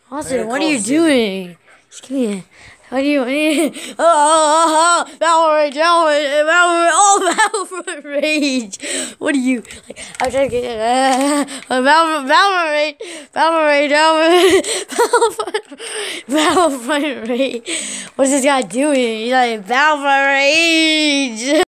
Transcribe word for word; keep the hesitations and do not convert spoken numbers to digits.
Austin, what are you doing? Just give me a... What do you... What do you oh, oh, oh, Battle Rage, Battle Rage, Battle Rage, oh, Battlefront Rage. What are you... Like, I'm trying to get... Uh, Battle, Battle Rage, Battle Rage, Battlefront, Battlefront Rage. What's this guy doing? He's like, Battlefront Rage.